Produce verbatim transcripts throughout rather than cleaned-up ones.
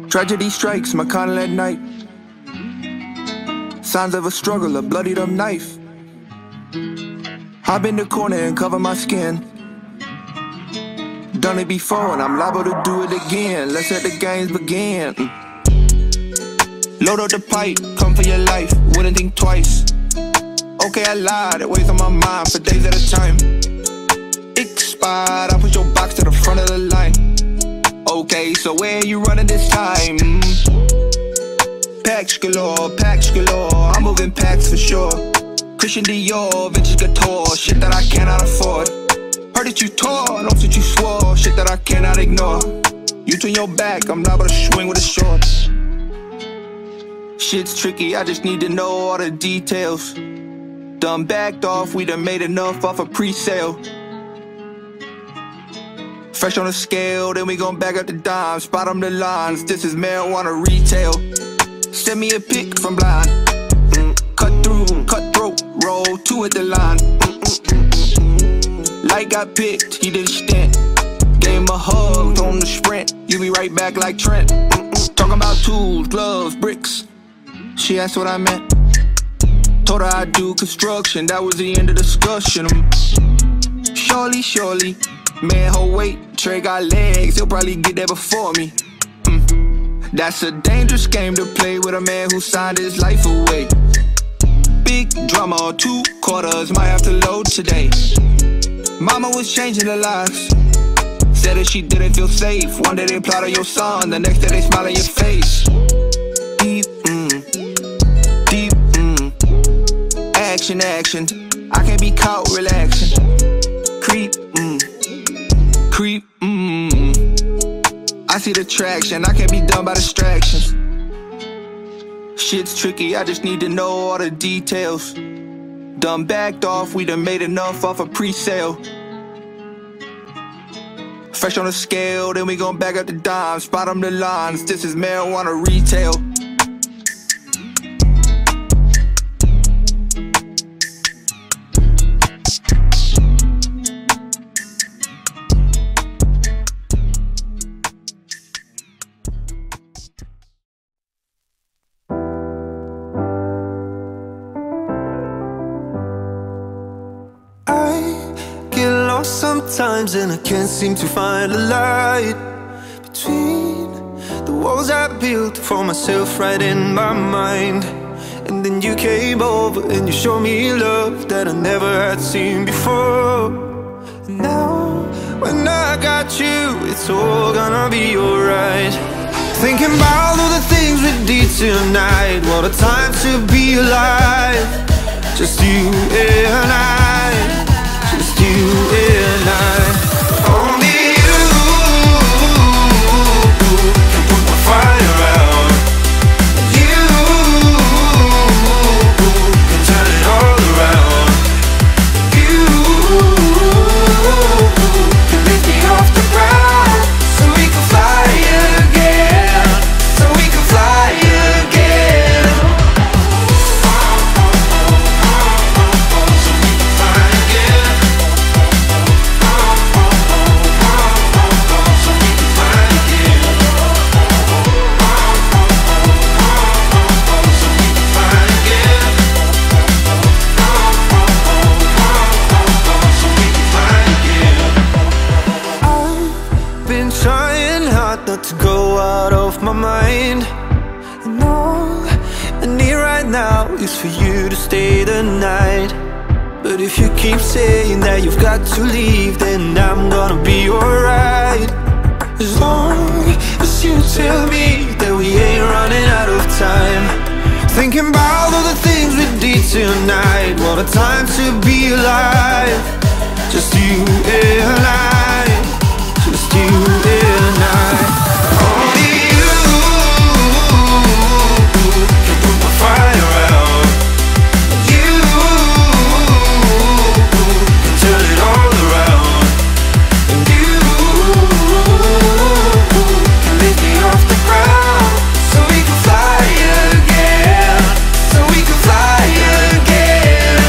Tragedy strikes my connel at night. Signs of a struggle, a bloodied up knife. Hop in the corner and cover my skin. Done it before and I'm liable to do it again. Let's let the games begin. Load up the pipe, come for your life, wouldn't think twice. Okay, I lied, it weighs on my mind for days at a time. Expired, I put your box to the front of the line. Okay, so where you running this time? Packs galore, packs galore, I'm moving packs for sure. Christian Dior, vintage couture, shit that I cannot afford. Heard that you tore, don't that you swore, shit that I cannot ignore. You turn your back, I'm liable to swing with a short. Shit's tricky, I just need to know all the details. Done backed off, we done made enough off a pre-sale. Fresh on the scale, then we gon' back up the dimes. Bottom the lines, this is marijuana retail. Send me a pic from blind. mm, Cut through, cut throat, roll two at the line. mm, mm, mm, mm. Light got picked, he did a stint. Gave him a hug, told him to sprint. You be right back like Trent. mm, mm. Talking about tools, gloves, bricks. She asked what I meant. Told her I do construction, that was the end of discussion. mm. Surely, surely, man, hold wait, Trey got legs, he'll probably get there before me. mm. That's a dangerous game to play with a man who signed his life away. Big drama, two quarters, might have to load today. Mama was changing their lives. Said that she didn't feel safe. One day they plot on your son, the next day they smile on your face. Deep, mm, deep, mm. Action, action, I can't be caught relaxing. Creep, mm. Creep, mm. I see the traction, I can't be done by distractions. Shit's tricky, I just need to know all the details. Done backed off, we done made enough off a pre-sale. Fresh on the scale, then we gon' back up the dimes. Bottom the lines, this is marijuana retail. Sometimes and I can't seem to find a light between the walls I built for myself right in my mind. And then you came over and you showed me love that I never had seen before. And now when I got you, it's all gonna be alright. Thinking about all the things we did tonight, what a time to be alive. Just you and I, just you and I. Only you can put my fire out. You can turn it all around. You can lift me off the ground, so we can fly again, so we can fly again. So we can fly again. Not to go out of my mind. And all I need right now is for you to stay the night. But if you keep saying that you've got to leave, then I'm gonna be alright. As long as you tell me that we ain't running out of time. Thinking about all the things we did tonight, what a time to be alive. Just you and I, just you and I. Only you can put my fire out. You can turn it all around. And you can lift me off the ground, so we can fly again, so we can fly again.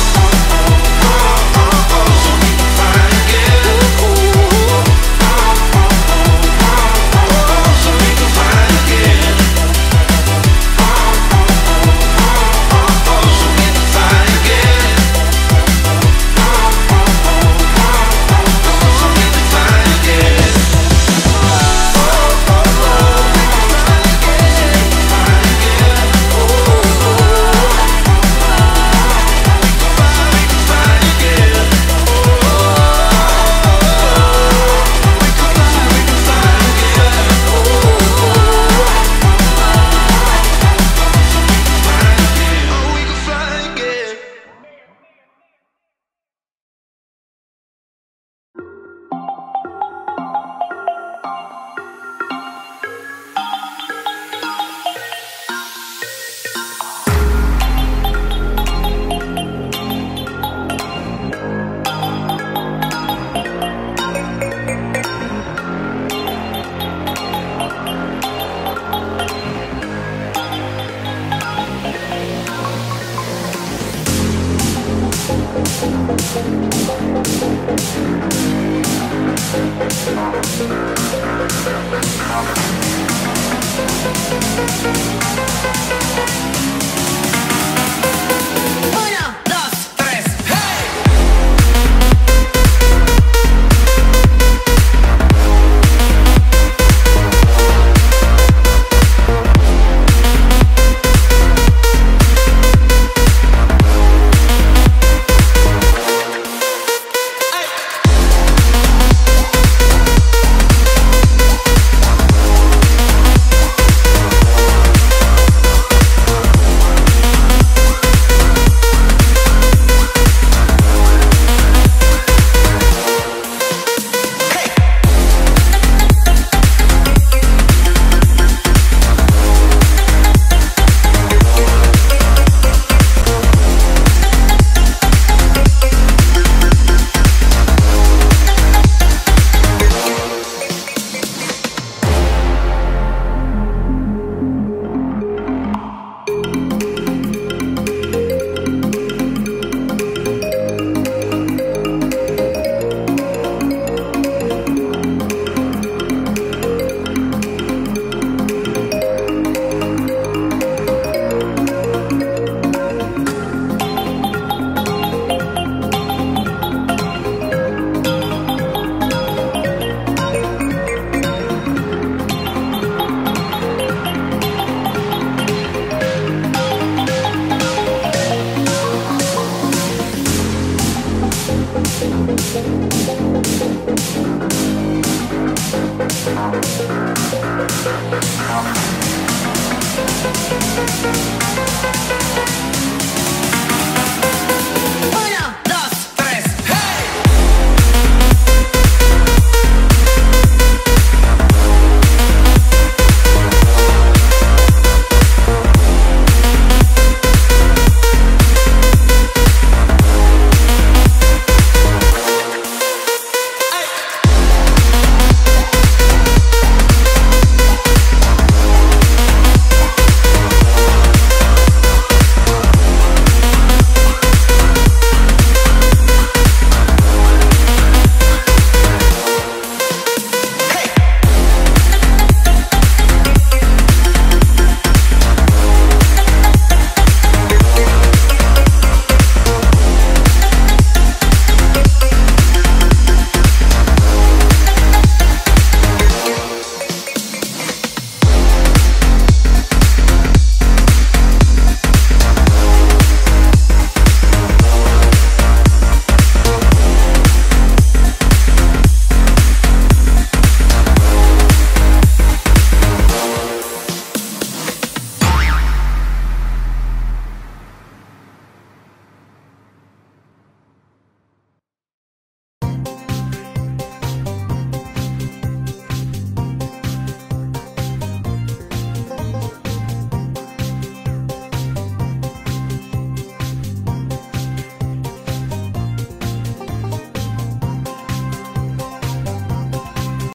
So we can fly again. We'll be right back.